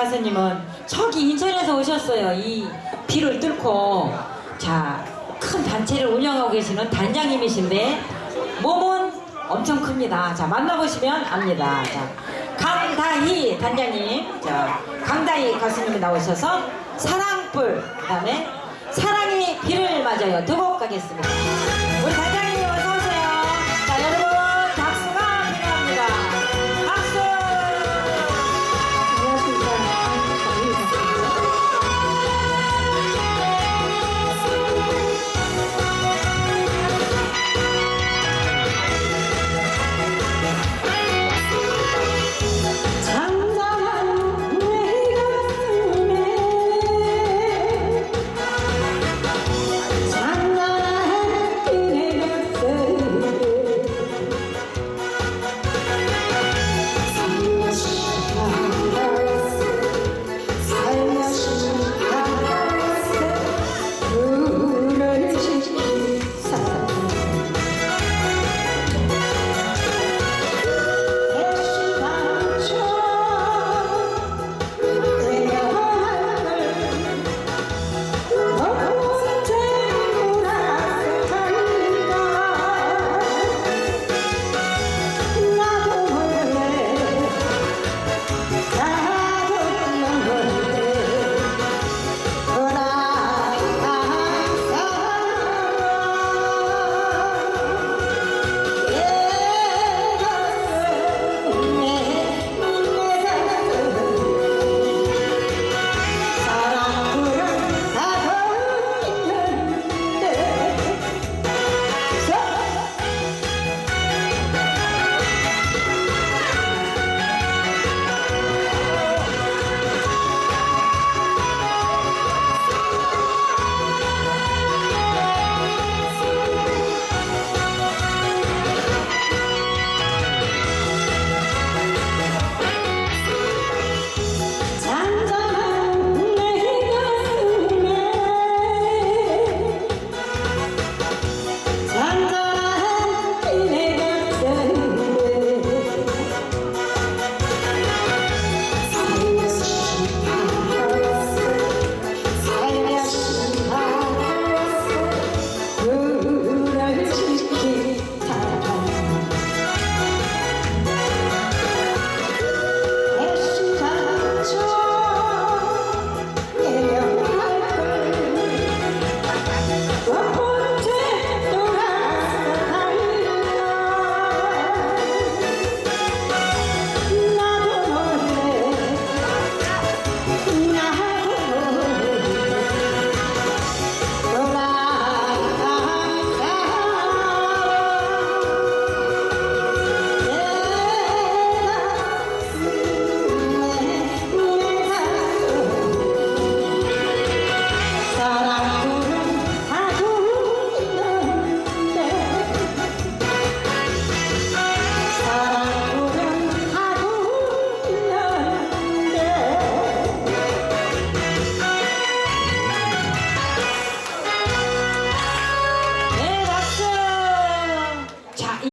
가수님은 저기 인천에서 오셨어요. 이 비를 뚫고 자, 큰 단체를 운영하고 계시는 단장님이신데 몸은 엄청 큽니다. 자, 만나보시면 압니다. 자, 강다희 단장님, 자, 강다희 가수님이 나오셔서 사랑불, 그 다음에 사랑이 비를 맞아요. 두 곡 가겠습니다. 우리 단장님이 어서 오세요. 자, 여러분 박수가 필요합니다. 박수! 나